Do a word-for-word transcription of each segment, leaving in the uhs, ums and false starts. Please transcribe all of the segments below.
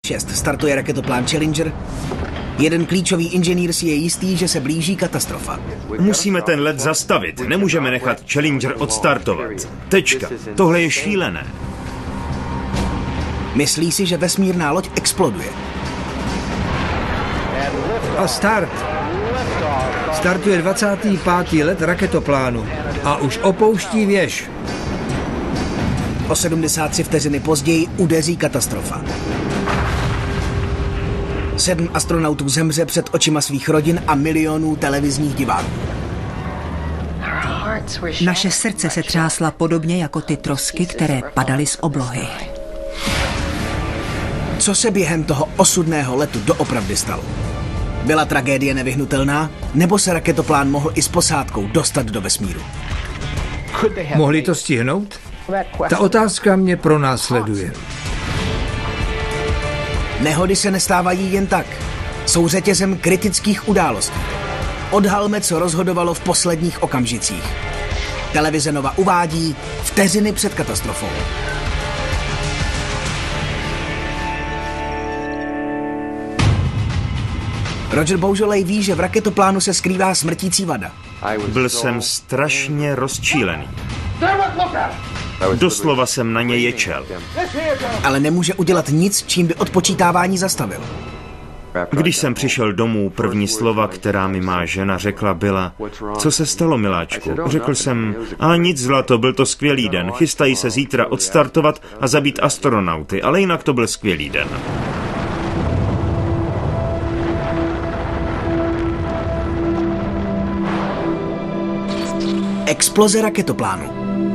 šest startuje raketoplán Challenger. Jeden klíčový inženýr si je jistý, že se blíží katastrofa. Musíme ten let zastavit. Nemůžeme nechat Challenger odstartovat. Tečka. Tohle je šílené. Myslí si, že vesmírná loď exploduje. A start. Startuje dvacátý pátý let raketoplánu a už opouští věž. O sedmdesát tři vteřiny později udeří katastrofa. Sedm astronautů zemře před očima svých rodin a milionů televizních diváků. Naše srdce se třásla podobně jako ty trosky, které padaly z oblohy. Co se během toho osudného letu doopravdy stalo? Byla tragédie nevyhnutelná, nebo se raketoplán mohl i s posádkou dostat do vesmíru? Mohli to stihnout? Ta otázka mě pronásleduje. Nehody se nestávají jen tak. Jsou řetězem kritických událostí. Odhalme, co rozhodovalo v posledních okamžicích. Televize Nova uvádí vteřiny před katastrofou. Roger Boisjoly ví, že v raketoplánu se skrývá smrtící vada. Byl jsem strašně rozčílený. Doslova jsem na ně ječel. Ale nemůže udělat nic, čím by odpočítávání zastavil. Když jsem přišel domů, první slova, která mi má žena řekla, byla: co se stalo, miláčku? Řekl jsem: a nic, zlato, byl to skvělý den. Chystají se zítra odstartovat a zabít astronauty, ale jinak to byl skvělý den. Exploze raketoplánu.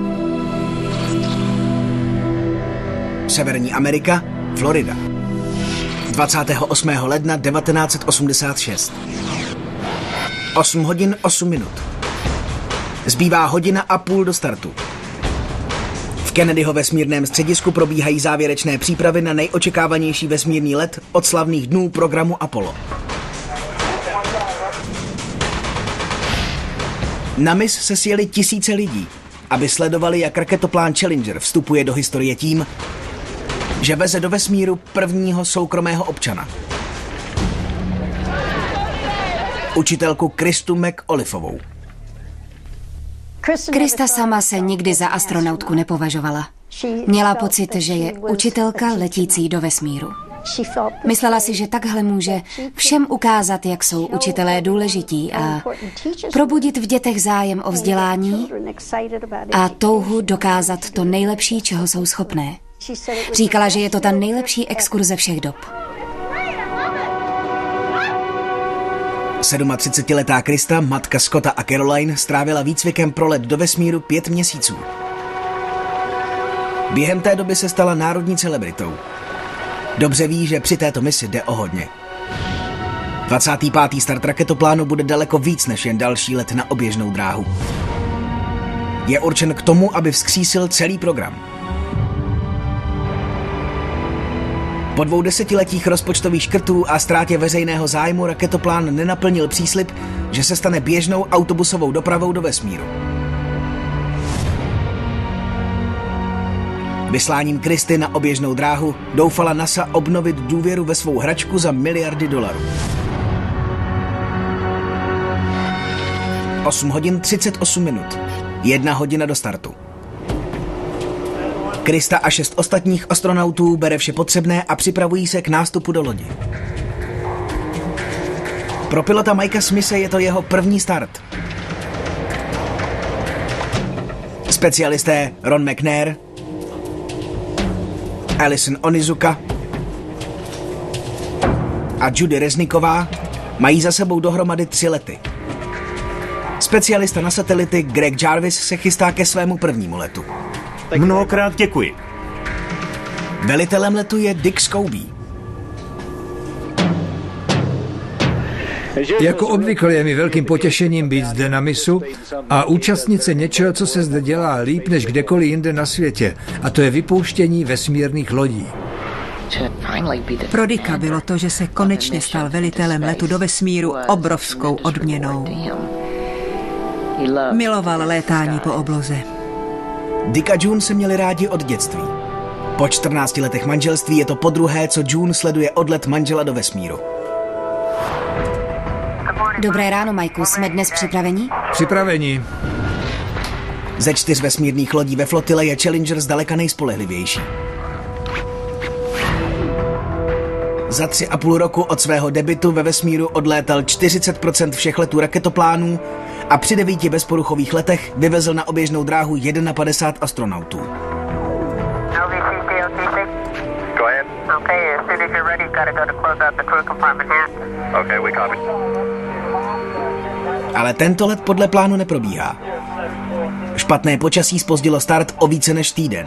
Severní Amerika, Florida. dvacátého osmého ledna devatenáct set osmdesát šest. osm hodin osm minut. Zbývá hodina a půl do startu. V Kennedyho vesmírném středisku probíhají závěrečné přípravy na nejočekávanější vesmírný let od slavných dnů programu Apollo. Na mis se sjeli tisíce lidí, aby sledovali, jak raketoplán Challenger vstupuje do historie tím, že veze do vesmíru prvního soukromého občana. Učitelku Kristu McAuliffeovou. Krista sama se nikdy za astronautku nepovažovala. Měla pocit, že je učitelka letící do vesmíru. Myslela si, že takhle může všem ukázat, jak jsou učitelé důležití a probudit v dětech zájem o vzdělání a touhu dokázat to nejlepší, čeho jsou schopné. Říkala, že je to ta nejlepší exkurze všech dob. sedmadvacetiletá Krista, matka Scotta a Caroline, strávila výcvikem pro let do vesmíru pět měsíců. Během té doby se stala národní celebritou. Dobře ví, že při této misi jde o hodně. dvacátý pátý start raketoplánu bude daleko víc než jen další let na oběžnou dráhu. Je určen k tomu, aby vzkřísil celý program. Po dvou desetiletích rozpočtových škrtů a ztrátě veřejného zájmu raketoplán nenaplnil příslib, že se stane běžnou autobusovou dopravou do vesmíru. Vysláním Kristy na oběžnou dráhu doufala NASA obnovit důvěru ve svou hračku za miliardy dolarů. osm hodin třicet osm minut. Jedna hodina do startu. Krista a šest ostatních astronautů bere vše potřebné a připravují se k nástupu do lodi. Pro pilota Mikea Smithe je to jeho první start. Specialisté Ron McNair, Alison Onizuka a Judy Rezniková mají za sebou dohromady tři lety. Specialista na satelity Greg Jarvis se chystá ke svému prvnímu letu. Mnohokrát děkuji. Velitelem letu je Dick Scobie. Jako obvykle je mi velkým potěšením být zde na misu a účastnit se něčeho, co se zde dělá líp než kdekoliv jinde na světě, a to je vypouštění vesmírných lodí. Pro Dicka bylo to, že se konečně stal velitelem letu do vesmíru, obrovskou odměnou. Miloval létání po obloze. Dick a June se měli rádi od dětství. Po čtrnácti letech manželství je to podruhé, co June sleduje odlet manžela do vesmíru. Dobré ráno, Michael. Jsme dnes připraveni? Připraveni. Ze čtyř vesmírných lodí ve flotile je Challenger zdaleka nejspolehlivější. Za tři a půl roku od svého debutu ve vesmíru odlétal čtyřicet procent všech letů raketoplánů a při devíti bezporuchových letech vyvezl na oběžnou dráhu padesát jedna astronautů. Ale tento let podle plánu neprobíhá. Špatné počasí zpozdilo start o více než týden.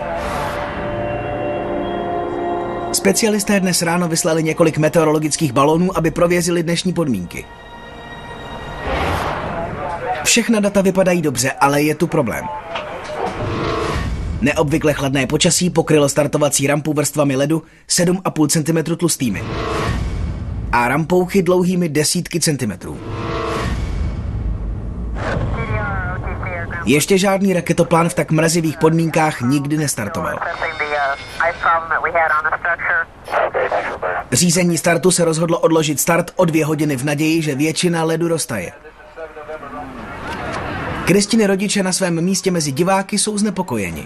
Specialisté dnes ráno vyslali několik meteorologických balónů, aby prověřili dnešní podmínky. Všechna data vypadají dobře, ale je tu problém. Neobvykle chladné počasí pokrylo startovací rampu vrstvami ledu sedm a půl centimetru tlustými a rampouchy dlouhými desítky centimetrů. Ještě žádný raketoplán v tak mrazivých podmínkách nikdy nestartoval. Řízení startu se rozhodlo odložit start o dvě hodiny v naději, že většina ledu roztaje. Kristiny rodiče na svém místě mezi diváky jsou znepokojeni.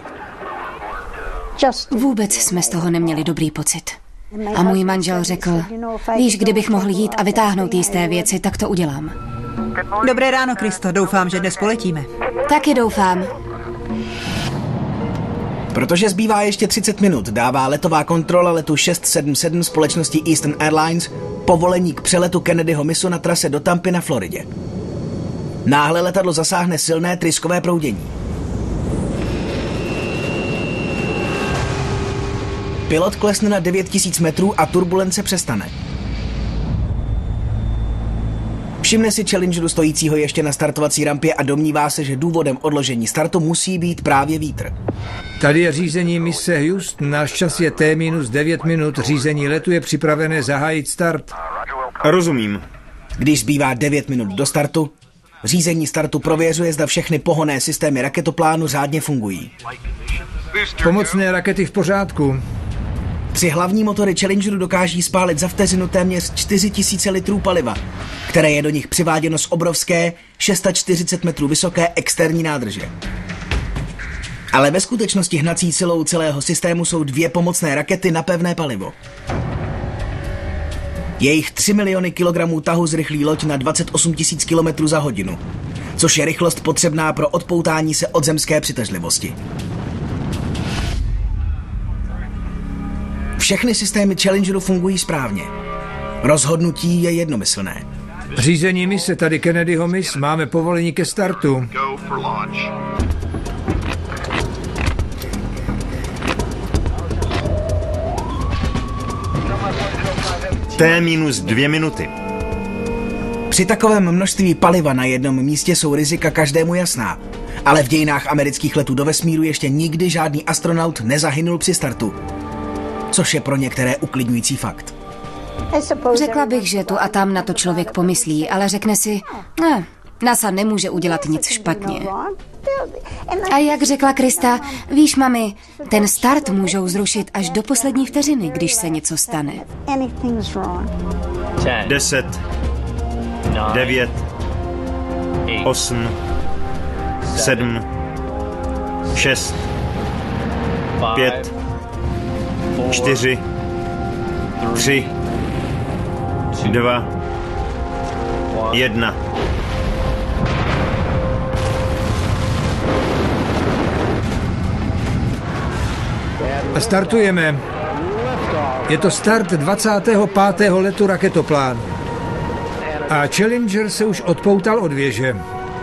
Vůbec jsme z toho neměli dobrý pocit. A můj manžel řekl, víš, kdybych mohl jít a vytáhnout jisté věci, tak to udělám. Dobré ráno, Kristo. Doufám, že dnes poletíme. Taky doufám. Protože zbývá ještě třicet minut, dává letová kontrola letu šest sedm sedm společnosti Eastern Airlines povolení k přeletu Kennedyho mysu na trase do Tampy na Floridě. Náhle letadlo zasáhne silné tryskové proudění. Pilot klesne na devět tisíc metrů a turbulence přestane. Všimne si Challengeru stojícího ještě na startovací rampě a domnívá se, že důvodem odložení startu musí být právě vítr. Tady je řízení mise Houston, náš čas je T minus devět minut, řízení letu je připravené zahájit start. Rozumím. Když zbývá devět minut do startu, řízení startu prověřuje, zda všechny pohonné systémy raketoplánu řádně fungují. Pomocné rakety v pořádku. Tři hlavní motory Challengeru dokáží spálit za vteřinu téměř čtyři tisíce litrů paliva, které je do nich přiváděno z obrovské čtyřicet šest metrů vysoké externí nádrže. Ale ve skutečnosti hnací silou celého systému jsou dvě pomocné rakety na pevné palivo. Jejich tři miliony kilogramů tahu zrychlí loď na dvacet osm tisíc kilometrů za hodinu, což je rychlost potřebná pro odpoutání se od zemské přitažlivosti. Všechny systémy Challengeru fungují správně. Rozhodnutí je jednomyslné. Řízení mise, tady Kennedyho mys, máme povolení ke startu. T minus dvě minuty. Při takovém množství paliva na jednom místě jsou rizika každému jasná. Ale v dějinách amerických letů do vesmíru ještě nikdy žádný astronaut nezahynul při startu. Což je pro některé uklidňující fakt. Řekla bych, že tu a tam na to člověk pomyslí, ale řekne si, ne, NASA nemůže udělat nic špatně. A jak řekla Krista, víš, mami, ten start můžou zrušit až do poslední vteřiny, když se něco stane. Deset, devět, osm, sedm, šest, pět, čtyři, tři, dva, jedna. Startujeme. Je to start dvacátého pátého letu raketoplánu. A Challenger se už odpoutal od věže.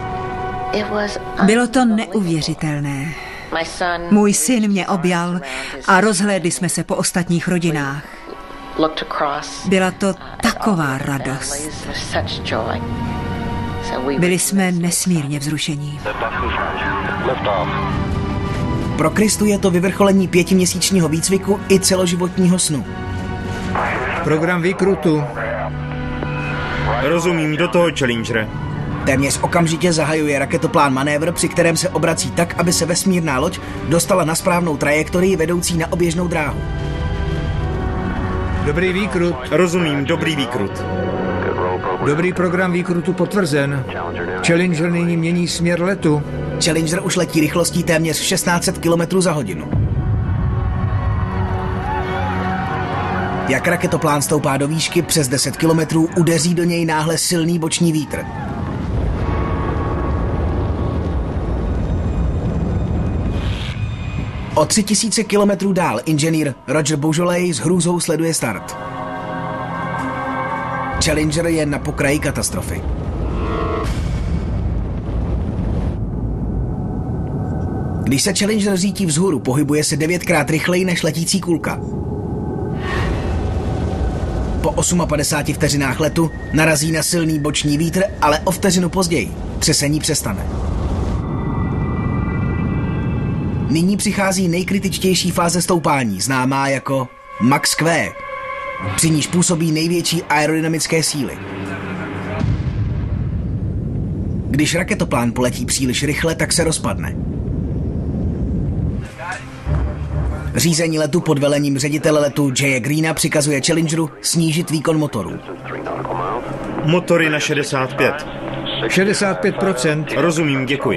Bylo to neuvěřitelné. Můj syn mě objal a rozhlédli jsme se po ostatních rodinách. Byla to taková radost. Byli jsme nesmírně vzrušení. Pro Kristu je to vyvrcholení pětiměsíčního výcviku i celoživotního snu. Program výkrutu. Rozumím, do toho, Challengere. Téměř okamžitě zahajuje raketoplán manévr, při kterém se obrací tak, aby se vesmírná loď dostala na správnou trajektorii vedoucí na oběžnou dráhu. Dobrý výkrut. Rozumím, dobrý výkrut. Dobrý program výkrutu potvrzen. Challenger nyní mění směr letu. Challenger už letí rychlostí téměř šestnáct set kilometrů za hodinu. Jak raketoplán stoupá do výšky přes deset kilometrů, udeří do něj náhle silný boční vítr. O tři tisíce kilometrů dál inženýr Roger Beaujolais s hrůzou sleduje start. Challenger je na pokraji katastrofy. Když se Challenger řítí vzhůru, pohybuje se devětkrát rychleji než letící kulka. Po padesáti osmi vteřinách letu narazí na silný boční vítr, ale o vteřinu později třesení přestane. Nyní přichází nejkritičtější fáze stoupání, známá jako Max Q, při níž působí největší aerodynamické síly. Když raketoplán poletí příliš rychle, tak se rozpadne. Řízení letu pod velením ředitele letu Jaye Greena přikazuje Challengeru snížit výkon motorů. Motory na šedesát pět. šedesát pět procent. Rozumím, děkuji.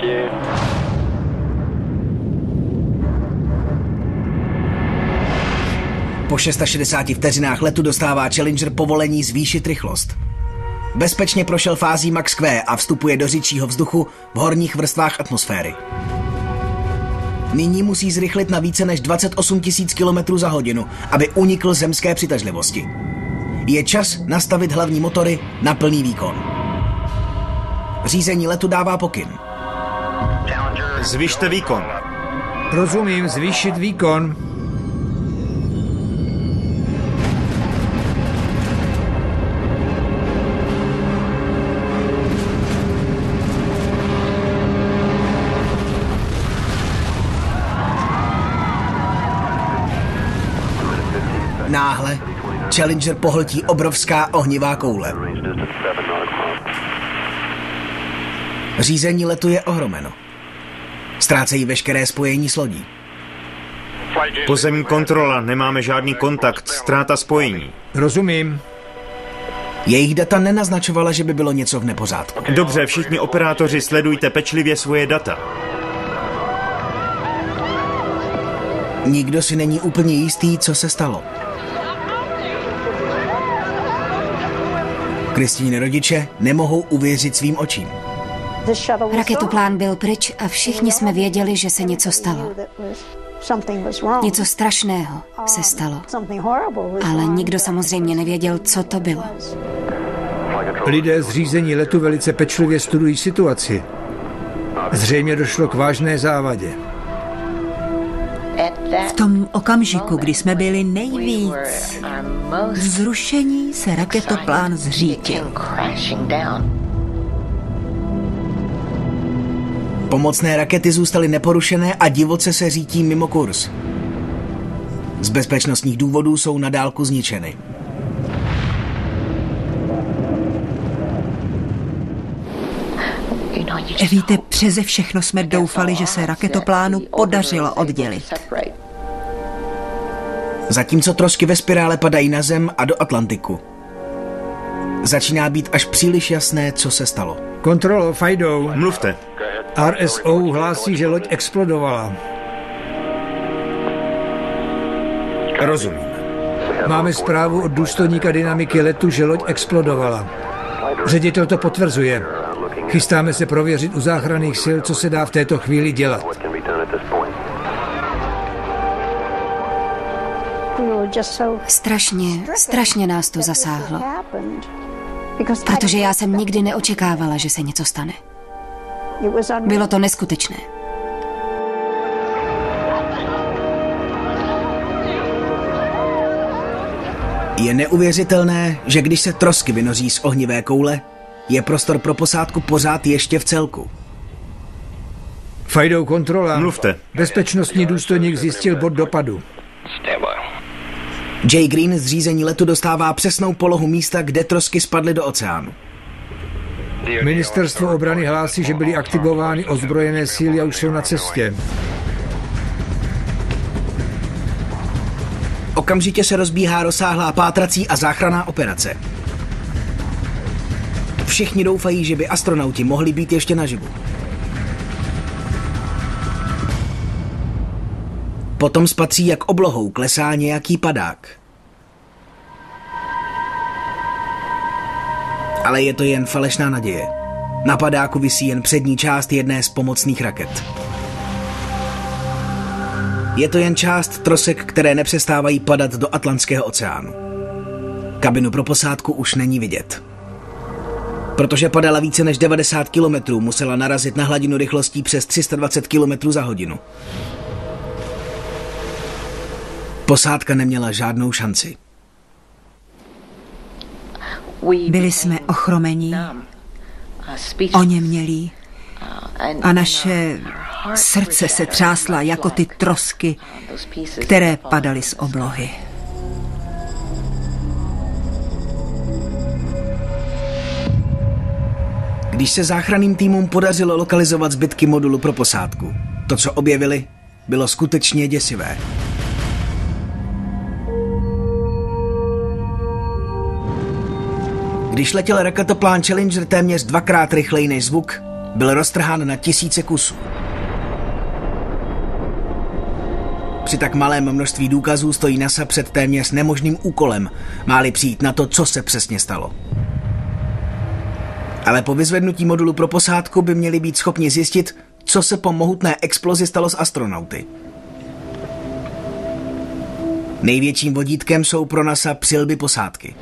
Po šedesáti šesti vteřinách letu dostává Challenger povolení zvýšit rychlost. Bezpečně prošel fází Max Q a vstupuje do řidčího vzduchu v horních vrstvách atmosféry. Nyní musí zrychlit na více než dvacet osm tisíc kilometrů za hodinu, aby unikl zemské přitažlivosti. Je čas nastavit hlavní motory na plný výkon. Řízení letu dává pokyn. Zvyšte výkon. Rozumím, zvýšit výkon. Náhle Challenger pohltí obrovská ohnivá koule. Řízení letu je ohromeno. Ztrácejí veškeré spojení s lodí. Pozemní kontrola, nemáme žádný kontakt, ztráta spojení. Rozumím. Jejich data nenaznačovala, že by bylo něco v nepořádku. Dobře, všichni operátoři, sledujte pečlivě svoje data. Nikdo si není úplně jistý, co se stalo. Kristýny rodiče nemohou uvěřit svým očím. Raketoplán byl pryč a všichni jsme věděli, že se něco stalo. Něco strašného se stalo. Ale nikdo samozřejmě nevěděl, co to bylo. Lidé z řízení letu velice pečlivě studují situaci. Zřejmě došlo k vážné závadě. V tom okamžiku, kdy jsme byli nejvíc vzrušení, se raketoplán zřítil. Pomocné rakety zůstaly neporušené a divoce se řítí mimo kurz. Z bezpečnostních důvodů jsou na dálku zničeny. Víte, přeze všechno jsme doufali, že se raketoplánu podařilo oddělit. Zatímco trosky ve spirále padají na zem a do Atlantiku. Začíná být až příliš jasné, co se stalo. Kontrolo, Fido. Mluvte. R S O hlásí, že loď explodovala. Rozumím. Máme zprávu od důstojníka dynamiky letu, že loď explodovala. Ředitel to potvrzuje. Chystáme se prověřit u záchranných sil, co se dá v této chvíli dělat. Strašně, strašně nás to zasáhlo. Protože já jsem nikdy neočekávala, že se něco stane. Bylo to neskutečné. Je neuvěřitelné, že když se trosky vynoří z ohnivé koule, je prostor pro posádku pořád ještě v celku. Fido, kontrola. Mluvte. Bezpečnostní důstojník zjistil bod dopadu. Jaye Green z řízení letu dostává přesnou polohu místa, kde trosky spadly do oceánu. Ministerstvo obrany hlásí, že byly aktivovány ozbrojené síly a už jsou na cestě. Okamžitě se rozbíhá rozsáhlá pátrací a záchranná operace. Všichni doufají, že by astronauti mohli být ještě naživu. Potom spatří, jak oblohou klesá nějaký padák. Ale je to jen falešná naděje. Na padáku visí jen přední část jedné z pomocných raket. Je to jen část trosek, které nepřestávají padat do Atlantského oceánu. Kabinu pro posádku už není vidět. Protože padala více než devadesát kilometrů, musela narazit na hladinu rychlostí přes tři sta dvacet kilometrů za hodinu. Posádka neměla žádnou šanci. Byli jsme ochromení, oněmělí a naše srdce se třásla jako ty trosky, které padaly z oblohy. Když se záchranným týmům podařilo lokalizovat zbytky modulu pro posádku, to, co objevili, bylo skutečně děsivé. Když letěl raketoplán Challenger téměř dvakrát rychleji než zvuk, byl roztrhán na tisíce kusů. Při tak malém množství důkazů stojí NASA před téměř nemožným úkolem, má-li přijít na to, co se přesně stalo. Ale po vyzvednutí modulu pro posádku by měli být schopni zjistit, co se po mohutné explozi stalo s astronauty. Největším vodítkem jsou pro NASA přilby posádky.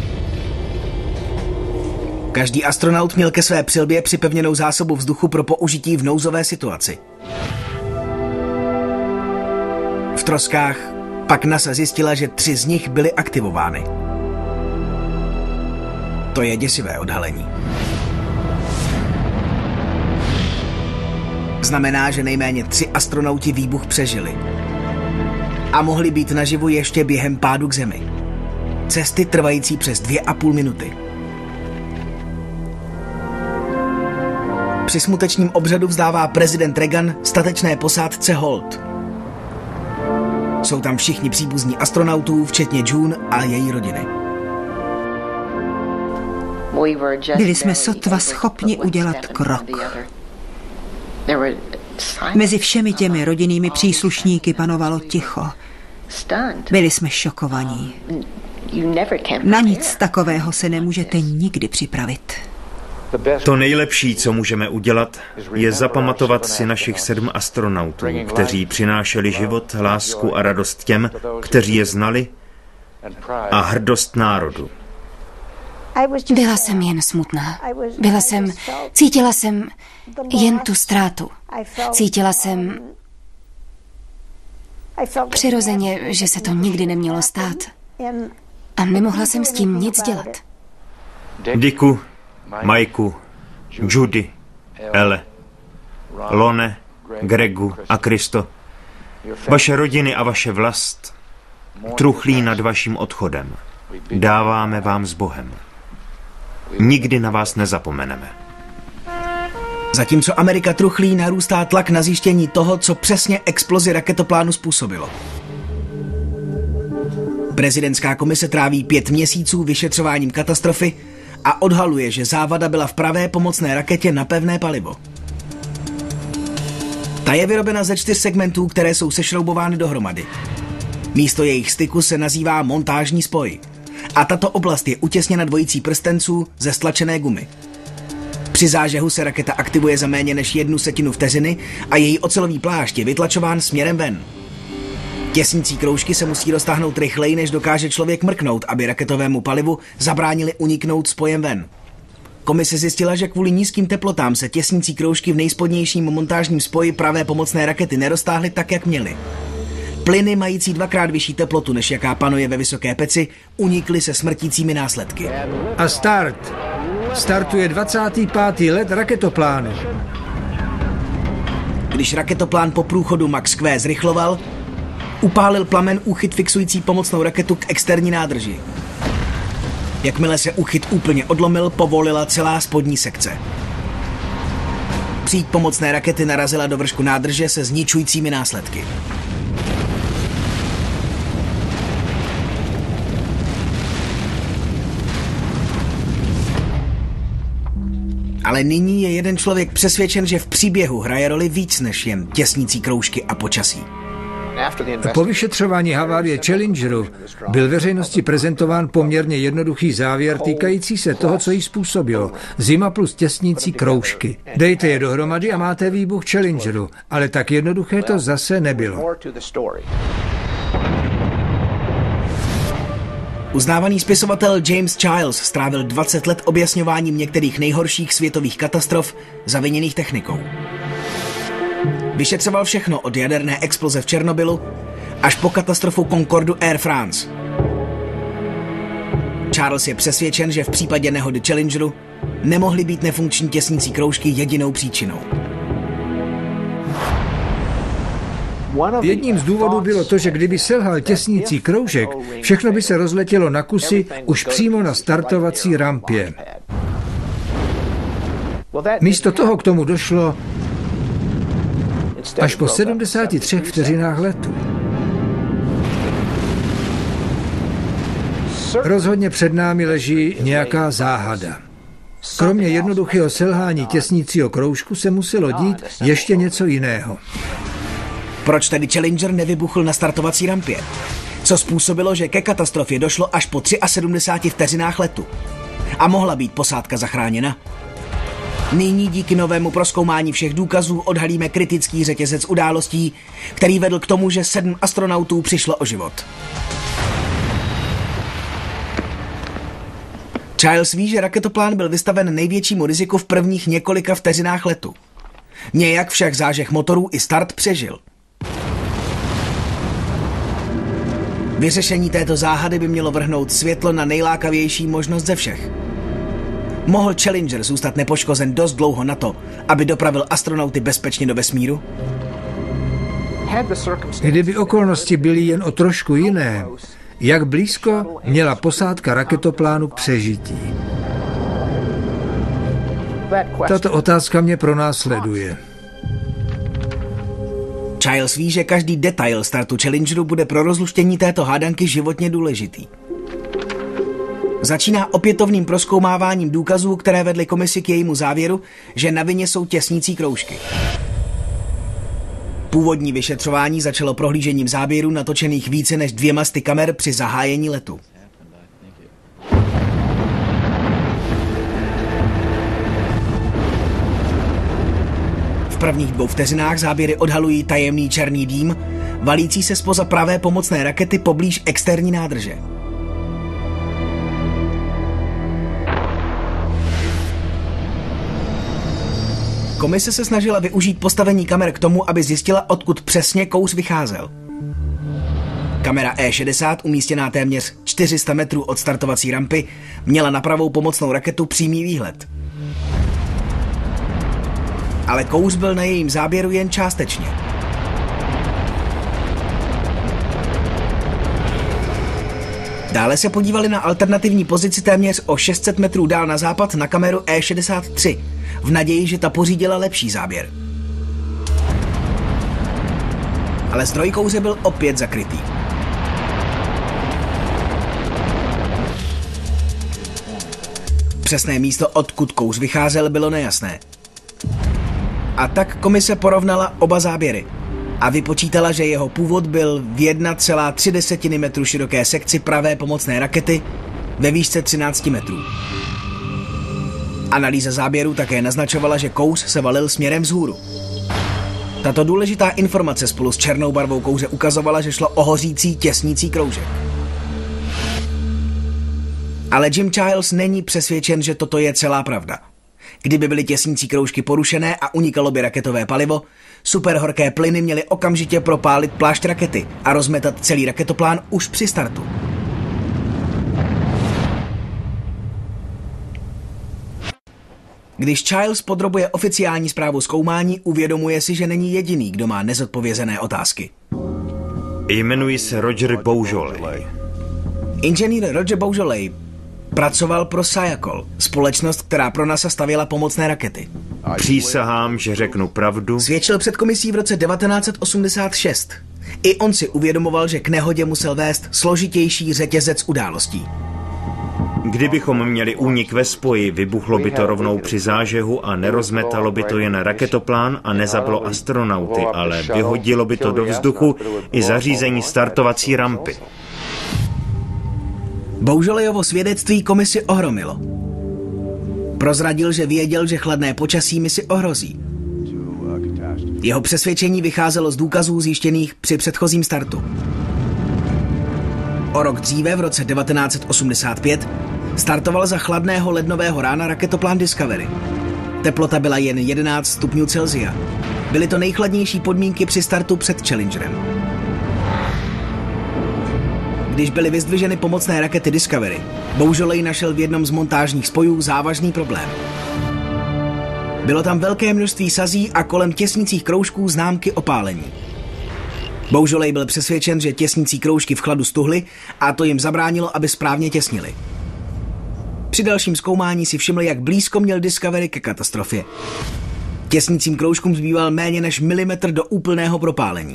Každý astronaut měl ke své přilbě připevněnou zásobu vzduchu pro použití v nouzové situaci. V troskách pak NASA zjistila, že tři z nich byly aktivovány. To je děsivé odhalení. Znamená, že nejméně tři astronauti výbuch přežili. A mohli být naživu ještě během pádu k Zemi. Cesty trvající přes dvě a půl minuty. Při smutečním obřadu vzdává prezident Reagan statečné posádce hold. Jsou tam všichni příbuzní astronautů, včetně June a její rodiny. Byli jsme sotva schopni udělat krok. Mezi všemi těmi rodinnými příslušníky panovalo ticho. Byli jsme šokovaní. Na nic takového se nemůžete nikdy připravit. To nejlepší, co můžeme udělat, je zapamatovat si našich sedm astronautů, kteří přinášeli život, lásku a radost těm, kteří je znali, a hrdost národu. Byla jsem jen smutná. Byla jsem, cítila jsem jen tu ztrátu. Cítila jsem přirozeně, že se to nikdy nemělo stát. A nemohla jsem s tím nic dělat. Dicku, Majku, Judy, Ele, Lone, Gregu a Kristo, vaše rodiny a vaše vlast truchlí nad vaším odchodem. Dáváme vám s Bohem. Nikdy na vás nezapomeneme. Zatímco Amerika truchlí, narůstá tlak na zjištění toho, co přesně explozi raketoplánu způsobilo. Prezidentská komise tráví pět měsíců vyšetřováním katastrofy a odhaluje, že závada byla v pravé pomocné raketě na pevné palivo. Ta je vyrobena ze čtyř segmentů, které jsou sešroubovány dohromady. Místo jejich styku se nazývá montážní spoj. A tato oblast je utěsněna dvojicí prstenců ze stlačené gumy. Při zážehu se raketa aktivuje za méně než jednu setinu vteřiny a její ocelový plášť je vytlačován směrem ven. Těsnící kroužky se musí roztáhnout rychleji, než dokáže člověk mrknout, aby raketovému palivu zabránili uniknout spojem ven. Komise zjistila, že kvůli nízkým teplotám se těsnící kroužky v nejspodnějším montážním spoji pravé pomocné rakety neroztáhly tak, jak měly. Plyny mající dvakrát vyšší teplotu, než jaká panuje ve vysoké peci, unikly se smrtícími následky. A start. Startuje dvacátý pátý let raketoplánu. Když raketoplán po průchodu Max Q zrychloval, upálil plamen úchyt fixující pomocnou raketu k externí nádrži. Jakmile se úchyt úplně odlomil, povolila celá spodní sekce. Příď pomocné rakety narazila do vršku nádrže se zničujícími následky. Ale nyní je jeden člověk přesvědčen, že v příběhu hraje roli víc než jen těsnící kroužky a počasí. Po vyšetřování havárie Challengeru byl veřejnosti prezentován poměrně jednoduchý závěr týkající se toho, co jí způsobilo. Zima plus těsnící kroužky. Dejte je dohromady a máte výbuch Challengeru, ale tak jednoduché to zase nebylo. Uznávaný spisovatel James Childs strávil dvacet let objasňováním některých nejhorších světových katastrof zaviněných technikou. Vyšetřoval všechno od jaderné exploze v Černobylu až po katastrofu Concordu Air France. Charles je přesvědčen, že v případě nehody Challengeru nemohly být nefunkční těsnící kroužky jedinou příčinou. Jedním z důvodů bylo to, že kdyby selhal těsnící kroužek, všechno by se rozletělo na kusy už přímo na startovací rampě. Místo toho k tomu došlo až po sedmdesáti třech vteřinách letu. Rozhodně před námi leží nějaká záhada. Kromě jednoduchého selhání těsnícího kroužku se muselo dít ještě něco jiného. Proč tedy Challenger nevybuchl na startovací rampě? Co způsobilo, že ke katastrofě došlo až po sedmdesáti třech vteřinách letu? A mohla být posádka zachráněna? Nyní díky novému prozkoumání všech důkazů odhalíme kritický řetězec událostí, který vedl k tomu, že sedm astronautů přišlo o život. Childs ví, že raketoplán byl vystaven největšímu riziku v prvních několika vteřinách letu. Nějak však zážeh motorů i start přežil. Vyřešení této záhady by mělo vrhnout světlo na nejlákavější možnost ze všech. Mohl Challenger zůstat nepoškozen dost dlouho na to, aby dopravil astronauty bezpečně do vesmíru? Kdyby okolnosti byly jen o trošku jiné, jak blízko měla posádka raketoplánu k přežití? Tato otázka mě pronásleduje. Childs ví, že každý detail startu Challengeru bude pro rozluštění této hádanky životně důležitý. Začíná opětovným prozkoumáváním důkazů, které vedly komisi k jejímu závěru, že na vině jsou těsnící kroužky. Původní vyšetřování začalo prohlížením záběrů natočených více než dvěma sty kamer při zahájení letu. V prvních dvou vteřinách záběry odhalují tajemný černý dým, valící se zpoza pravé pomocné rakety poblíž externí nádrže. Komise se snažila využít postavení kamer k tomu, aby zjistila, odkud přesně kous vycházel. Kamera E šedesát, umístěná téměř čtyři sta metrů od startovací rampy, měla na pravou pomocnou raketu přímý výhled. Ale kous byl na jejím záběru jen částečně. Dále se podívali na alternativní pozici téměř o šest set metrů dál na západ na kameru E šedesát tři, v naději, že ta pořídila lepší záběr. Ale zdroj kouře byl opět zakrytý. Přesné místo, odkud kouř vycházel, bylo nejasné. A tak komise porovnala oba záběry a vypočítala, že jeho původ byl v jedna celá tři metru široké sekci pravé pomocné rakety ve výšce třináct metrů. Analýza záběru také naznačovala, že kouř se valil směrem vzhůru. Tato důležitá informace spolu s černou barvou kouře ukazovala, že šlo o hořící těsnící kroužek. Ale Jim Childs není přesvědčen, že toto je celá pravda. Kdyby byly těsnící kroužky porušené a unikalo by raketové palivo, superhorké plyny měly okamžitě propálit plášť rakety a rozmetat celý raketoplán už při startu. Když Childs podrobuje oficiální zprávu zkoumání, uvědomuje si, že není jediný, kdo má nezodpovězené otázky. Jmenuji se Roger Beaujolais. Inženýr Roger Beaujolais Pracoval pro Sayakol, společnost, která pro NASA stavěla pomocné rakety. Přísahám, že řeknu pravdu. Svědčil před komisí v roce devatenáct set osmdesát šest. I on si uvědomoval, že k nehodě musel vést složitější řetězec událostí. Kdybychom měli únik ve spoji, vybuchlo by to rovnou při zážehu a nerozmetalo by to jen raketoplán a nezabilo astronauty, ale vyhodilo by to do vzduchu i zařízení startovací rampy. Beaujolayovo svědectví komisi ohromilo. Prozradil, že věděl, že chladné počasí misi ohrozí. Jeho přesvědčení vycházelo z důkazů zjištěných při předchozím startu. O rok dříve, v roce devatenáct set osmdesát pět, startoval za chladného lednového rána raketoplán Discovery. Teplota byla jen jedenáct stupňů Celsia. Byly to nejchladnější podmínky při startu před Challengerem. Když byly vyzdviženy pomocné rakety Discovery, Beaujolais našel v jednom z montážních spojů závažný problém. Bylo tam velké množství sazí a kolem těsnicích kroužků známky opálení. Beaujolais byl přesvědčen, že těsnicí kroužky v chladu stuhly a to jim zabránilo, aby správně těsnili. Při dalším zkoumání si všiml, jak blízko měl Discovery ke katastrofě. Těsnicím kroužkům zbýval méně než milimetr do úplného propálení.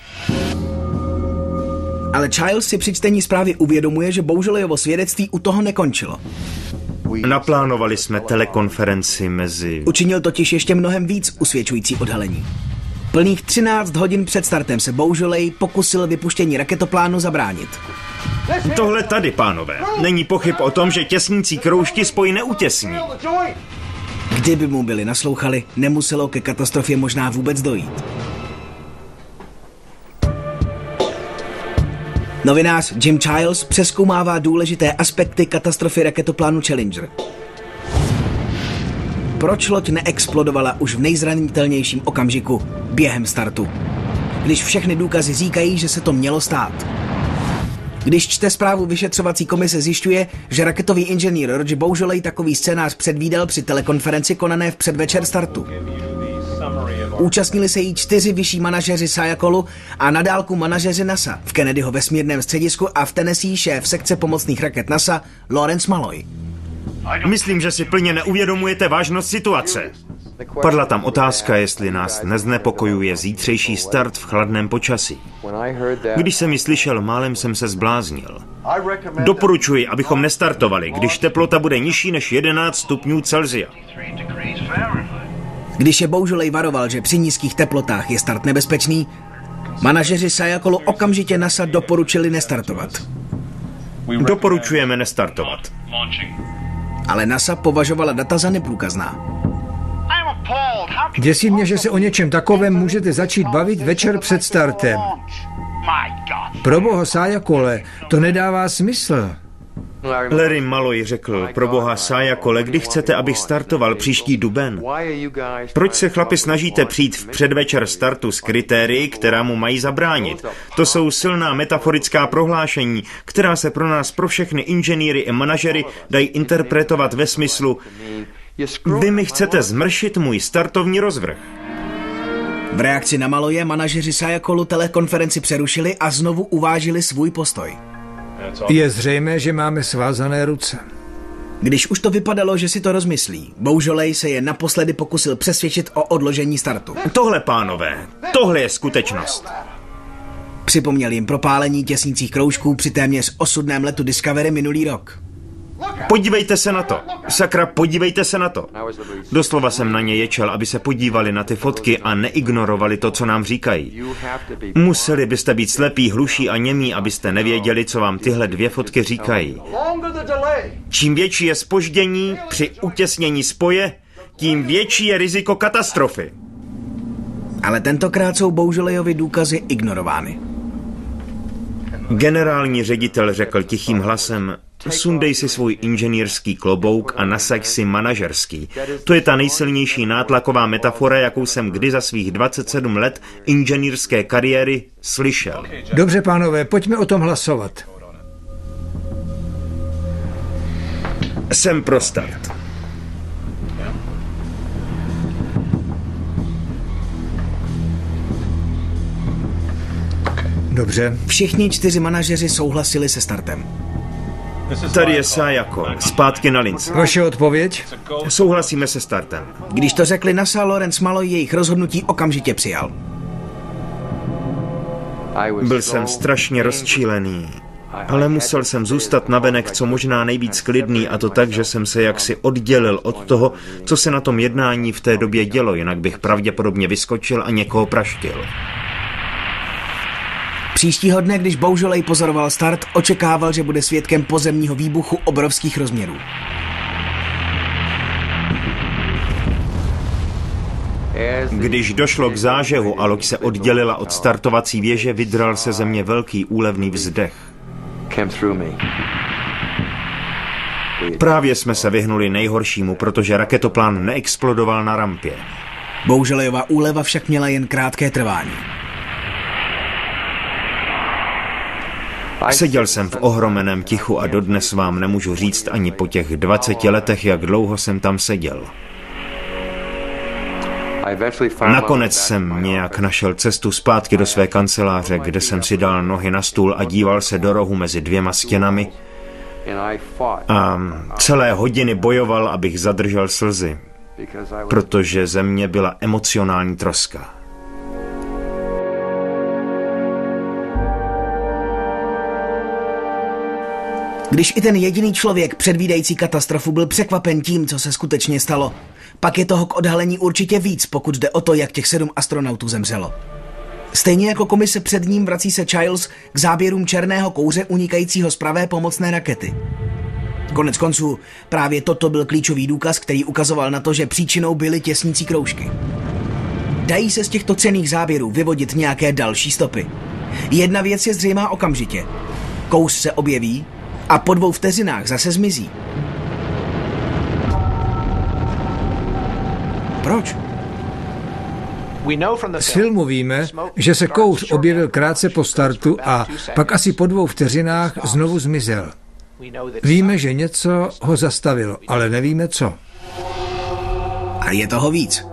Ale Childs si při čtení zprávy uvědomuje, že Beaujolayovo svědectví u toho nekončilo. Naplánovali jsme telekonferenci mezi... Učinil totiž ještě mnohem víc usvědčující odhalení. Plných třináct hodin před startem se Beaujolais pokusil vypuštění raketoplánu zabránit. Tohle tady, pánové. Není pochyb o tom, že těsnící kroužky spoj neutěsní. Kdyby mu byli naslouchali, nemuselo ke katastrofě možná vůbec dojít. Novinář Jim Childs přezkoumává důležité aspekty katastrofy raketoplánu Challenger. Proč loď neexplodovala už v nejzranitelnějším okamžiku během startu, když všechny důkazy říkají, že se to mělo stát? Když čte zprávu vyšetřovací komise, zjišťuje, že raketový inženýr Roger Beaujolais takový scénář předvídal při telekonferenci konané v předvečer startu. Účastnili se jí čtyři vyšší manažeři Sayakolu a na dálku manažeři NASA v Kennedyho vesmírném středisku a v Tennessee šéf sekce pomocných raket NASA Lawrence Malloy. Myslím, že si plně neuvědomujete vážnost situace. Padla tam otázka, jestli nás neznepokojuje zítřejší start v chladném počasí. Když jsem ji slyšel, málem jsem se zbláznil. Doporučuji, abychom nestartovali, když teplota bude nižší než jedenáct stupňů Celsia. Když je Beaujolais varoval, že při nízkých teplotách je start nebezpečný, manažeři Sayakolu okamžitě NASA doporučili nestartovat. Doporučujeme nestartovat. Ale NASA považovala data za neprůkazná. Děsí mě, že se o něčem takovém můžete začít bavit večer před startem. Proboha, Sayakole, to nedává smysl. Larry Malloy řekl, proboha Sayakole, kdy chcete, abych startoval příští duben? Proč se chlapi snažíte přijít v předvečer startu s kritérii, která mu mají zabránit? To jsou silná metaforická prohlášení, která se pro nás, pro všechny inženýry i manažery dají interpretovat ve smyslu: vy mi chcete zmršit můj startovní rozvrh. V reakci na Malloye manažeři Sayakolu telekonferenci přerušili a znovu uvážili svůj postoj. Je zřejmé, že máme svázané ruce. Když už to vypadalo, že si to rozmyslí, Beaujolais se je naposledy pokusil přesvědčit o odložení startu. Tohle, pánové, tohle je skutečnost. Připomněl jim propálení těsnicích kroužků při téměř osudném letu Discovery minulý rok. Podívejte se na to. Sakra, podívejte se na to. Doslova jsem na ně ječel, aby se podívali na ty fotky a neignorovali to, co nám říkají. Museli byste být slepí, hluší a němí, abyste nevěděli, co vám tyhle dvě fotky říkají. Čím větší je zpoždění při utěsnění spoje, tím větší je riziko katastrofy. Ale tentokrát jsou Beaujolaisovi důkazy ignorovány. Generální ředitel řekl tichým hlasem: sundej si svůj inženýrský klobouk a nasaď si manažerský. To je ta nejsilnější nátlaková metafora, jakou jsem kdy za svých dvacet sedm let inženýrské kariéry slyšel. Dobře, pánové, pojďme o tom hlasovat. Jsem pro start. Dobře. Všichni čtyři manažeři souhlasili se startem. Tady je Sayako, zpátky na lince. Vaše odpověď? Souhlasíme se startem. Když to řekli NASA, Lawrence Malloy jejich rozhodnutí okamžitě přijal. Byl jsem strašně rozčílený, ale musel jsem zůstat navenek co možná nejvíc klidný, a to tak, že jsem se jaksi oddělil od toho, co se na tom jednání v té době dělo, jinak bych pravděpodobně vyskočil a někoho praštil. Příštího dne, když Beaujolais pozoroval start, očekával, že bude svědkem pozemního výbuchu obrovských rozměrů. Když došlo k zážehu a loď se oddělila od startovací věže, vydral se ze mě velký úlevný vzdech. Právě jsme se vyhnuli nejhoršímu, protože raketoplán neexplodoval na rampě. Beaujolaisova úleva však měla jen krátké trvání. Seděl jsem v ohromeném tichu a dodnes vám nemůžu říct ani po těch dvaceti letech, jak dlouho jsem tam seděl. Nakonec jsem nějak našel cestu zpátky do své kanceláře, kde jsem si dal nohy na stůl a díval se do rohu mezi dvěma stěnami a celé hodiny bojoval, abych zadržel slzy, protože ze mě byla emocionální troska. Když i ten jediný člověk předvídající katastrofu byl překvapen tím, co se skutečně stalo, pak je toho k odhalení určitě víc, pokud jde o to, jak těch sedm astronautů zemřelo. Stejně jako komise před ním vrací se Childs k záběrům černého kouře unikajícího z pravé pomocné rakety. Konec konců, právě toto byl klíčový důkaz, který ukazoval na to, že příčinou byly těsnící kroužky. Dají se z těchto cenných záběrů vyvodit nějaké další stopy. Jedna věc je zřejmá okamžitě. Kous se objeví a po dvou vteřinách zase zmizí. Proč? Z filmu víme, že se kouř objevil krátce po startu a pak asi po dvou vteřinách znovu zmizel. Víme, že něco ho zastavilo, ale nevíme co. A je toho víc.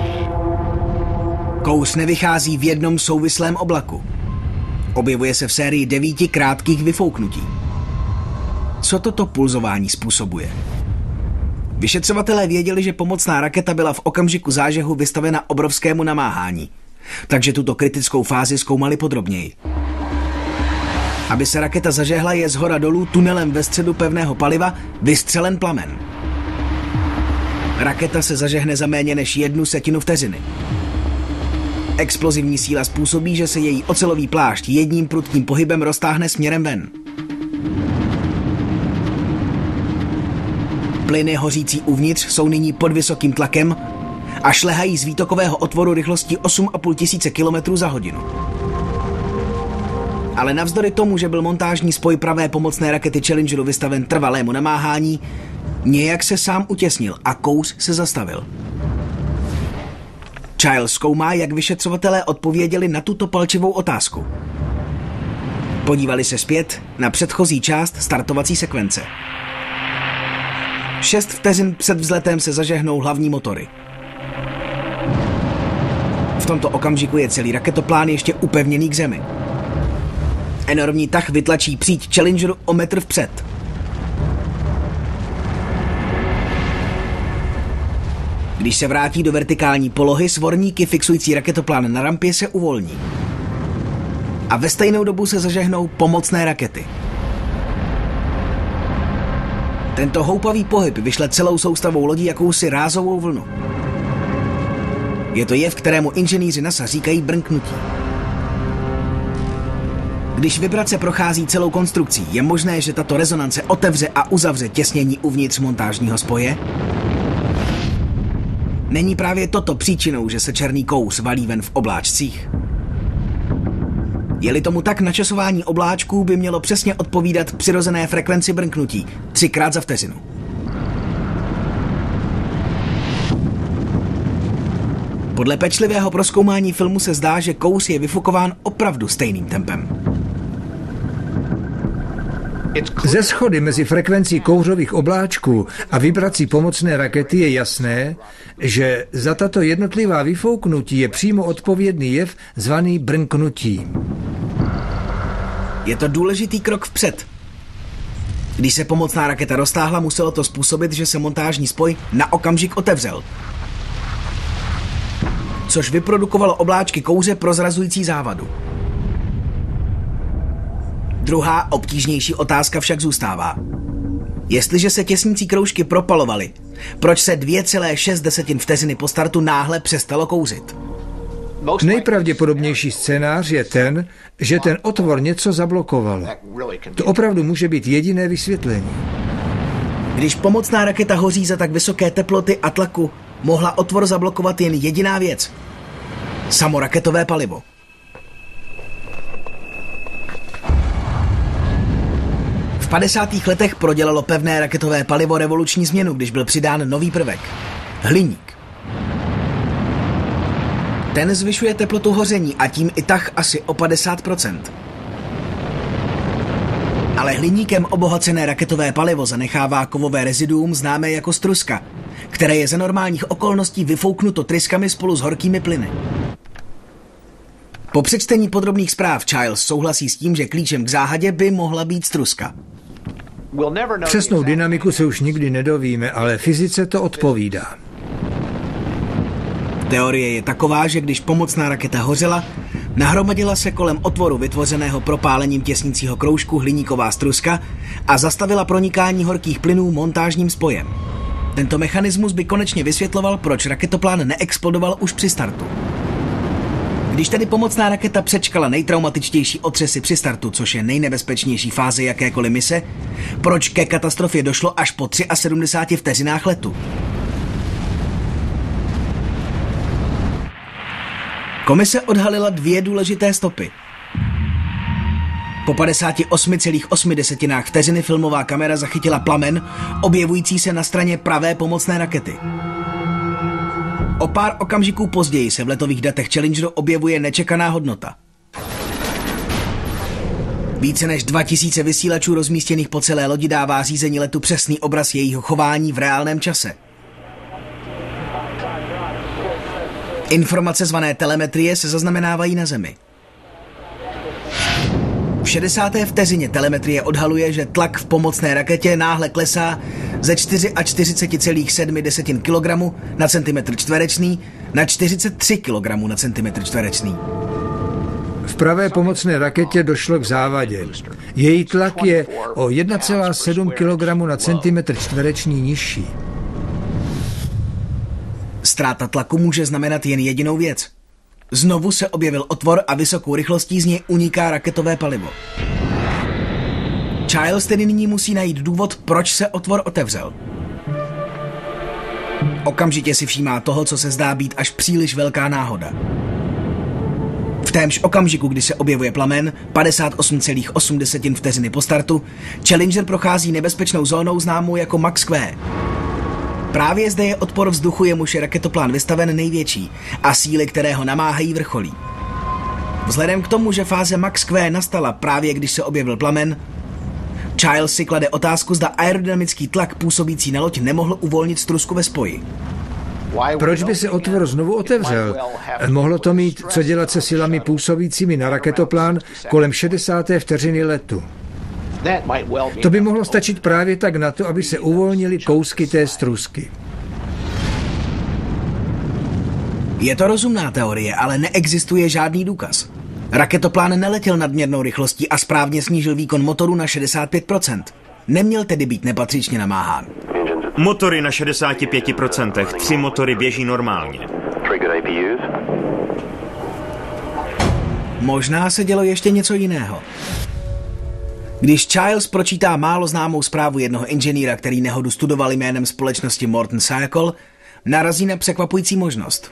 Kouř nevychází v jednom souvislém oblaku. Objevuje se v sérii devíti krátkých vyfouknutí. Co toto pulzování způsobuje? Vyšetřovatelé věděli, že pomocná raketa byla v okamžiku zážehu vystavena obrovskému namáhání, takže tuto kritickou fázi zkoumali podrobněji. Aby se raketa zažehla, je zhora dolů tunelem ve středu pevného paliva vystřelen plamen. Raketa se zažehne za méně než jednu setinu vteřiny. Explozivní síla způsobí, že se její ocelový plášť jedním prudkým pohybem roztáhne směrem ven. Plyny hořící uvnitř jsou nyní pod vysokým tlakem a šlehají z výtokového otvoru rychlostí osm a půl tisíce kilometrů za hodinu. Ale navzdory tomu, že byl montážní spoj pravé pomocné rakety Challengeru vystaven trvalému namáhání, nějak se sám utěsnil a kous se zastavil. Childs zkoumá, jak vyšetřovatelé odpověděli na tuto palčivou otázku. Podívali se zpět na předchozí část startovací sekvence. Šest vteřin před vzletem se zažehnou hlavní motory. V tomto okamžiku je celý raketoplán ještě upevněný k zemi. Enormní tah vytlačí příď Challengeru o metr vpřed. Když se vrátí do vertikální polohy, svorníky fixující raketoplán na rampě se uvolní. A ve stejnou dobu se zažehnou pomocné rakety. Tento houpavý pohyb vyšle celou soustavou lodí jakousi rázovou vlnu. Je to jev, kterému inženýři NASA říkají brnknutí. Když vibrace prochází celou konstrukcí, je možné, že tato rezonance otevře a uzavře těsnění uvnitř montážního spoje? Není právě toto příčinou, že se černý kous valí ven v obláčcích? Je-li tomu tak, načasování obláčků by mělo přesně odpovídat přirozené frekvenci brnknutí, třikrát za vteřinu. Podle pečlivého prozkoumání filmu se zdá, že kous je vyfukován opravdu stejným tempem. Ze shody mezi frekvencí kouřových obláčků a vibrací pomocné rakety je jasné, že za tato jednotlivá vyfouknutí je přímo odpovědný jev zvaný brnknutí. Je to důležitý krok vpřed. Když se pomocná raketa roztáhla, muselo to způsobit, že se montážní spoj na okamžik otevřel, což vyprodukovalo obláčky kouře prozrazující závadu. Druhá, obtížnější otázka však zůstává. Jestliže se těsnící kroužky propalovaly, proč se dvě celé šest vteřiny po startu náhle přestalo kouřit? Nejpravděpodobnější scénář je ten, že ten otvor něco zablokoval. To opravdu může být jediné vysvětlení. Když pomocná raketa hoří za tak vysoké teploty a tlaku, mohla otvor zablokovat jen jediná věc. Samoraketové palivo. V padesátých letech prodělalo pevné raketové palivo revoluční změnu, když byl přidán nový prvek. Hliník. Ten zvyšuje teplotu hoření a tím i tah asi o padesát procent. Ale hliníkem obohacené raketové palivo zanechává kovové reziduum známé jako struska, které je za normálních okolností vyfouknuto tryskami spolu s horkými plyny. Po přečtení podrobných zpráv Childs souhlasí s tím, že klíčem k záhadě by mohla být struska. Přesnou dynamiku se už nikdy nedovíme, ale fyzice to odpovídá. Teorie je taková, že když pomocná raketa hořela, nahromadila se kolem otvoru vytvořeného propálením těsnícího kroužku hliníková struska a zastavila pronikání horkých plynů montážním spojem. Tento mechanismus by konečně vysvětloval, proč raketoplán neexplodoval už při startu. Když tedy pomocná raketa přečkala nejtraumatičtější otřesy při startu, což je nejnebezpečnější fáze jakékoliv mise, proč ke katastrofě došlo až po sedmdesáti třech vteřinách letu? Komise odhalila dvě důležité stopy. Po padesáti osmi celých osmi vteřiny filmová kamera zachytila plamen, objevující se na straně pravé pomocné rakety. O pár okamžiků později se v letových datech Challengeru objevuje nečekaná hodnota. Více než dva tisíce vysílačů rozmístěných po celé lodi dává řízení letu přesný obraz jejího chování v reálném čase. Informace zvané telemetrie se zaznamenávají na Zemi. V šedesáté vteřině telemetrie odhaluje, že tlak v pomocné raketě náhle klesá ze čtyřicet čtyři celých sedm kilogramů na centimetr čtvereční na čtyřicet tři kilogramů na centimetr čtvereční. V pravé pomocné raketě došlo k závadě. Její tlak je o jedna celá sedm kilogramů na centimetr čtvereční nižší. Ztráta tlaku může znamenat jen jedinou věc. Znovu se objevil otvor a vysokou rychlostí z něj uniká raketové palivo. Childs tedy nyní musí najít důvod, proč se otvor otevřel. Okamžitě si všímá toho, co se zdá být až příliš velká náhoda. V témž okamžiku, kdy se objevuje plamen, padesát osm celých osm vteřiny po startu, Challenger prochází nebezpečnou zónou známou jako Max Q. Právě zde je odpor vzduchu, jemuž je raketoplán vystaven největší a síly, které ho namáhají, vrcholí. Vzhledem k tomu, že fáze Max Q nastala právě když se objevil plamen, Childs si klade otázku, zda aerodynamický tlak působící na loď nemohl uvolnit strusku ve spoji. Proč by se otvor znovu otevřel? Mohlo to mít co dělat se silami působícími na raketoplán kolem šedesáté vteřiny letu. To by mohlo stačit právě tak na to, aby se uvolnily kousky té strusky. Je to rozumná teorie, ale neexistuje žádný důkaz. Raketoplán neletěl nadměrnou rychlostí a správně snížil výkon motoru na šedesát pět procent. Neměl tedy být nepatřičně namáhán. Motory na šedesát pět procent. Tři motory běží normálně. Možná se dělo ještě něco jiného. Když Childs pročítá málo známou zprávu jednoho inženýra, který nehodu studoval jménem společnosti Morton Cycle, narazí na překvapující možnost.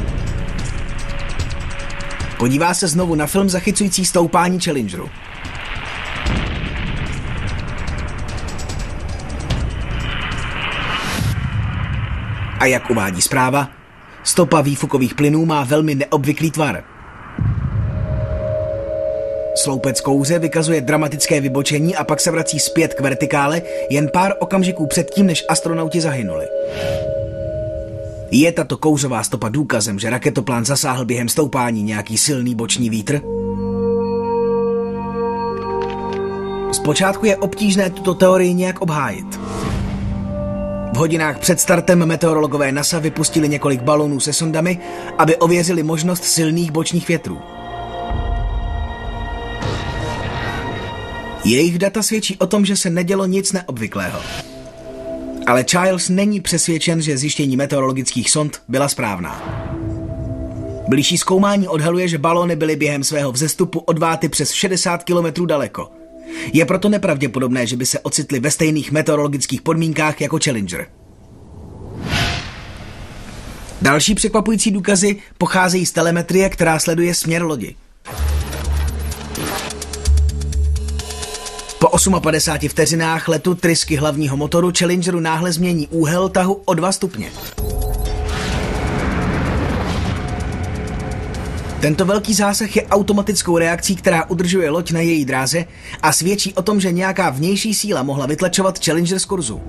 Podívá se znovu na film zachycující stoupání Challengeru. A jak uvádí zpráva, stopa výfukových plynů má velmi neobvyklý tvar. Sloupec kouře vykazuje dramatické vybočení a pak se vrací zpět k vertikále jen pár okamžiků předtím, než astronauti zahynuli. Je tato kouřová stopa důkazem, že raketoplán zasáhl během stoupání nějaký silný boční vítr? Zpočátku je obtížné tuto teorii nějak obhájit. V hodinách před startem meteorologové NASA vypustili několik balonů se sondami, aby ověřili možnost silných bočních větrů. Jejich data svědčí o tom, že se nedělo nic neobvyklého. Ale Childs není přesvědčen, že zjištění meteorologických sond byla správná. Bližší zkoumání odhaluje, že balony byly během svého vzestupu odváty přes šedesát kilometrů daleko. Je proto nepravděpodobné, že by se ocitly ve stejných meteorologických podmínkách jako Challenger. Další překvapující důkazy pocházejí z telemetrie, která sleduje směr lodi. Po padesáti osmi vteřinách letu trysky hlavního motoru Challengeru náhle změní úhel tahu o dva stupně. Tento velký zásah je automatickou reakcí, která udržuje loď na její dráze a svědčí o tom, že nějaká vnější síla mohla vytlačovat Challenger z kurzu.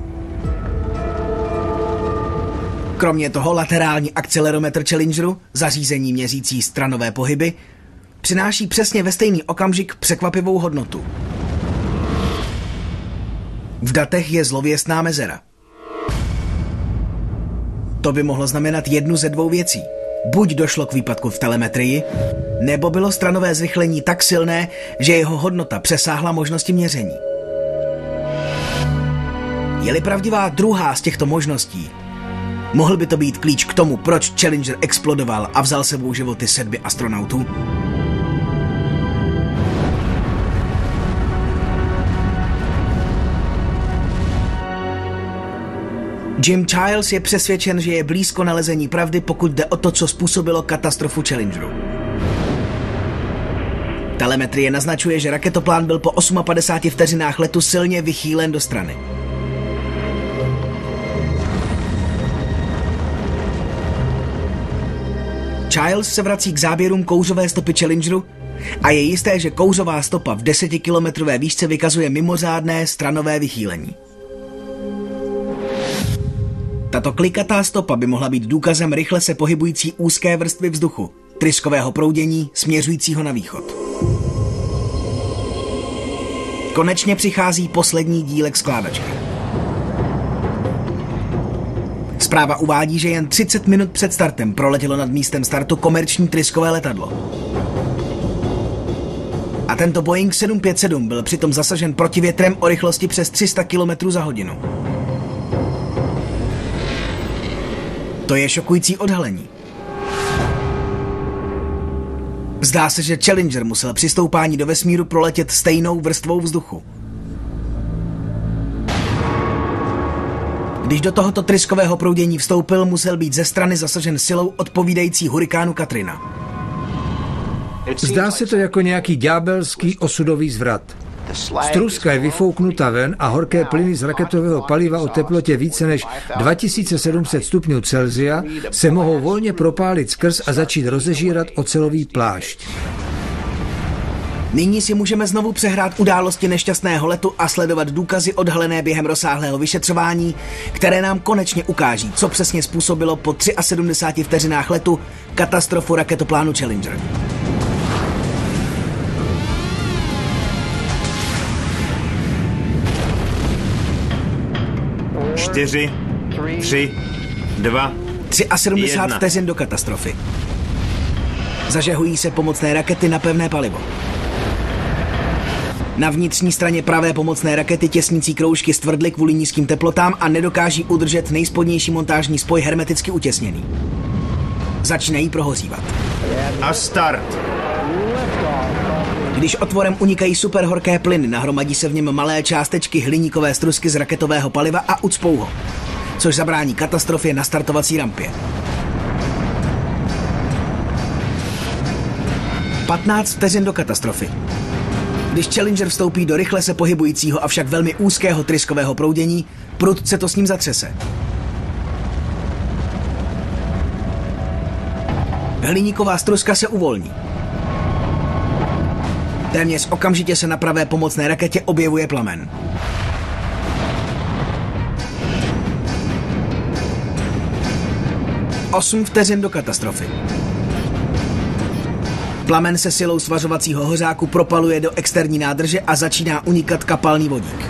Kromě toho laterální akcelerometr Challengeru, zařízení měřící stranové pohyby, přináší přesně ve stejný okamžik překvapivou hodnotu. V datech je zlověstná mezera. To by mohlo znamenat jednu ze dvou věcí. Buď došlo k výpadku v telemetrii, nebo bylo stranové zrychlení tak silné, že jeho hodnota přesáhla možnosti měření. Je-li pravdivá druhá z těchto možností, mohl by to být klíč k tomu, proč Challenger explodoval a vzal sebou životy sedmi astronautů? Jim Childs je přesvědčen, že je blízko nalezení pravdy, pokud jde o to, co způsobilo katastrofu Challengeru. Telemetrie naznačuje, že raketoplán byl po padesáti osmi vteřinách letu silně vychýlen do strany. Childs se vrací k záběrům kouřové stopy Challengeru a je jisté, že kouřová stopa v desetikilometrové výšce vykazuje mimořádné stranové vychýlení. Tato klikatá stopa by mohla být důkazem rychle se pohybující úzké vrstvy vzduchu, tryskového proudění směřujícího na východ. Konečně přichází poslední dílek skládačky. Zpráva uvádí, že jen třicet minut před startem proletělo nad místem startu komerční tryskové letadlo. A tento Boeing sedm pět sedm byl přitom zasažen protivětrem o rychlosti přes tři sta kilometrů za hodinu. To je šokující odhalení. Zdá se, že Challenger musel při stoupání do vesmíru proletět stejnou vrstvou vzduchu. Když do tohoto tryskového proudění vstoupil, musel být ze strany zasažen silou odpovídající hurikánu Katrina. Zdá se to jako nějaký ďábelský osudový zvrat. Struska je vyfouknuta ven a horké plyny z raketového paliva o teplotě více než dva tisíce sedm set stupňů Celsia se mohou volně propálit skrz a začít rozežírat ocelový plášť. Nyní si můžeme znovu přehrát události nešťastného letu a sledovat důkazy odhalené během rozsáhlého vyšetřování, které nám konečně ukáží, co přesně způsobilo po sedmdesiati třech vteřinách letu katastrofu raketoplánu Challenger. Čtyři, tři, dva, sedmdesát tři vteřin do katastrofy. Zažehují se pomocné rakety na pevné palivo. Na vnitřní straně pravé pomocné rakety těsnící kroužky stvrdly kvůli nízkým teplotám a nedokáží udržet nejspodnější montážní spoj hermeticky utěsněný. Začínají prohořívat. A start. Když otvorem unikají superhorké plyny, nahromadí se v něm malé částečky hliníkové strusky z raketového paliva a ucpou ho, což zabrání katastrofě na startovací rampě. patnáct vteřin do katastrofy. Když Challenger vstoupí do rychle se pohybujícího, avšak velmi úzkého tryskového proudění, prudce to s ním zatřese. Hliníková struska se uvolní. Téměř okamžitě se na pravé pomocné raketě objevuje plamen. Osm vteřin do katastrofy. Plamen se silou svařovacího hořáku propaluje do externí nádrže a začíná unikat kapalný vodík.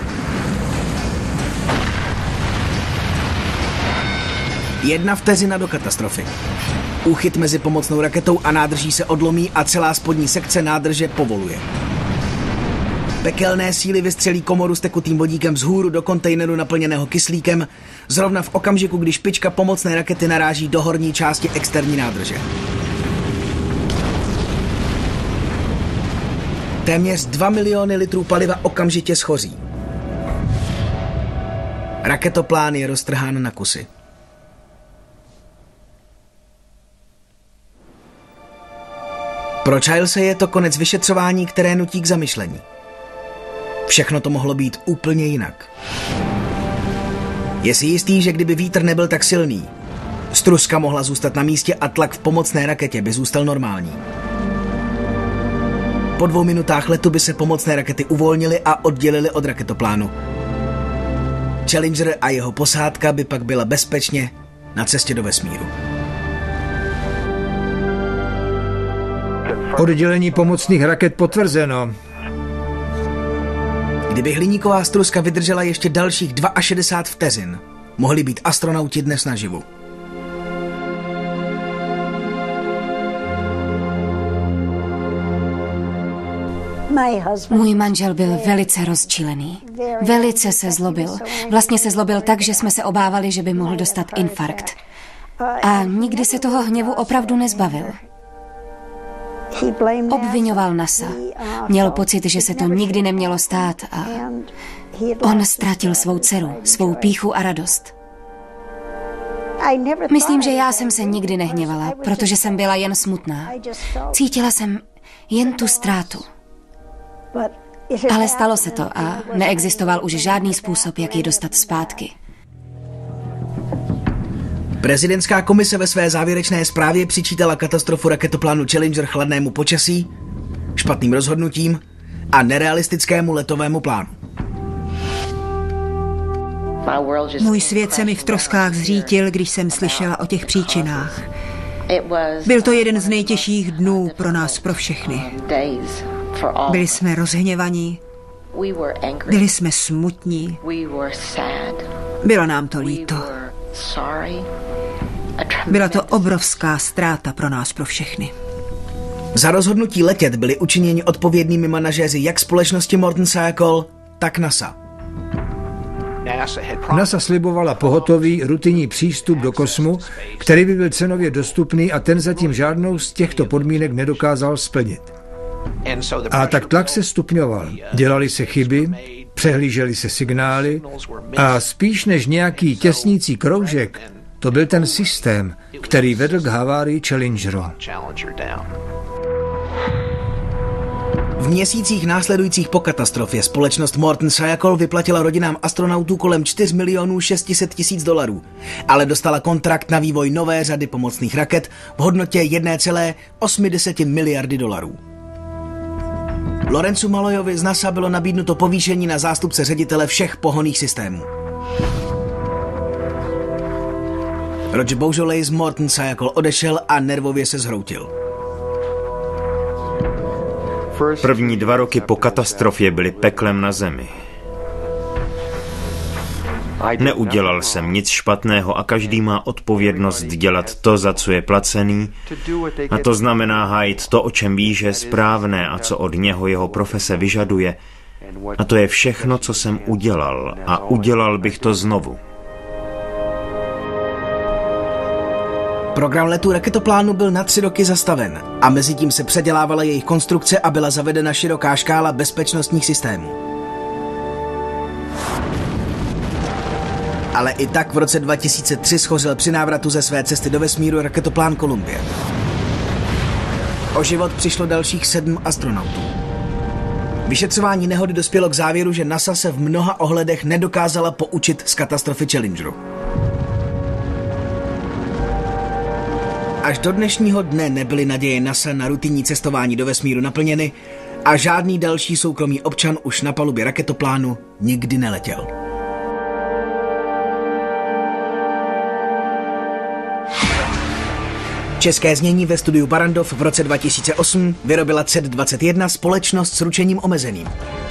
Jedna vteřina do katastrofy. Úchyt mezi pomocnou raketou a nádrží se odlomí a celá spodní sekce nádrže povoluje. Pekelné síly vystřelí komoru s tekutým vodíkem vzhůru do kontejneru naplněného kyslíkem, zrovna v okamžiku, kdy špička pomocné rakety naráží do horní části externí nádrže. Téměř dva miliony litrů paliva okamžitě schoří. Raketoplán je roztrhán na kusy. Pro Chilese je to konec vyšetřování, které nutí k zamyšlení. Všechno to mohlo být úplně jinak. Je si jistý, že kdyby vítr nebyl tak silný, struska mohla zůstat na místě a tlak v pomocné raketě by zůstal normální. Po dvou minutách letu by se pomocné rakety uvolnily a oddělily od raketoplánu. Challenger a jeho posádka by pak byla bezpečně na cestě do vesmíru. Oddělení pomocných raket potvrzeno. Kdyby hliníková struska vydržela ještě dalších šedesát dva vteřin, mohli být astronauti dnes naživu. Můj manžel byl velice rozčilený. Velice se zlobil. Vlastně se zlobil tak, že jsme se obávali, že by mohl dostat infarkt. A nikdy se toho hněvu opravdu nezbavil. Obvinoval NASA. Měl pocit, že se to nikdy nemělo stát a on ztratil svou dceru, svou pýchu a radost. Myslím, že já jsem se nikdy nehněvala, protože jsem byla jen smutná. Cítila jsem jen tu ztrátu. Ale stalo se to a neexistoval už žádný způsob, jak ji dostat zpátky. Prezidentská komise ve své závěrečné zprávě přičítala katastrofu raketoplánu Challenger chladnému počasí, špatným rozhodnutím a nerealistickému letovému plánu. Můj svět se mi v troskách zřítil, když jsem slyšela o těch příčinách. Byl to jeden z nejtěžších dnů pro nás, pro všechny. Byli jsme rozhněvaní, byli jsme smutní, bylo nám to líto. Byla to obrovská ztráta pro nás, pro všechny. Za rozhodnutí letět byli učiněni odpovědnými manažéři jak společnosti Morton Sciacol, tak NASA. NASA slibovala pohotový, rutinní přístup do kosmu, který by byl cenově dostupný a ten zatím žádnou z těchto podmínek nedokázal splnit. A tak tlak se stupňoval. Dělali se chyby, přehlíželi se signály a spíš než nějaký těsnící kroužek, to byl ten systém, který vedl k havárii Challengeru. V měsících následujících po katastrofě společnost Morton Sciacol vyplatila rodinám astronautů kolem čtyři miliony šest set tisíc dolarů, ale dostala kontrakt na vývoj nové řady pomocných raket v hodnotě jedna celá osm miliardy dolarů. Lorenzu Maloyovi z NASA bylo nabídnuto povýšení na zástupce ředitele všech pohonných systémů. Roger Beaujolais z Morton Sciacol odešel a nervově se zhroutil. První dva roky po katastrofě byly peklem na zemi. Neudělal jsem nic špatného a každý má odpovědnost dělat to, za co je placený, a to znamená hájit to, o čem ví, že je správné a co od něho jeho profese vyžaduje. A to je všechno, co jsem udělal, a udělal bych to znovu. Program letu raketoplánu byl na tři roky zastaven a mezi tím se předělávala jejich konstrukce a byla zavedena široká škála bezpečnostních systémů. Ale i tak v roce dva tisíce tři schořel při návratu ze své cesty do vesmíru raketoplán Columbia. O život přišlo dalších sedm astronautů. Vyšetřování nehody dospělo k závěru, že NASA se v mnoha ohledech nedokázala poučit z katastrofy Challengeru. Až do dnešního dne nebyly naděje NASA na rutinní cestování do vesmíru naplněny a žádný další soukromý občan už na palubě raketoplánu nikdy neletěl. České znění ve studiu Barrandov v roce dva tisíce osm vyrobila C E T dvacet jedna, společnost s ručením omezeným.